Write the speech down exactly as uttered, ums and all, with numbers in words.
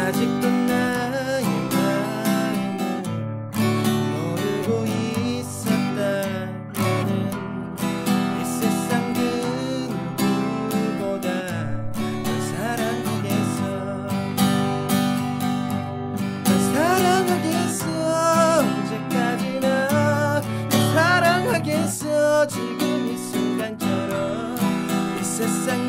아직도 나의 마음을 모르고 있었다면은 이 세상 그 누구보다 널 사랑하겠어. 널 사랑하겠어. 언제까지나 널 사랑하겠어. 지금 이 순간처럼 이 세상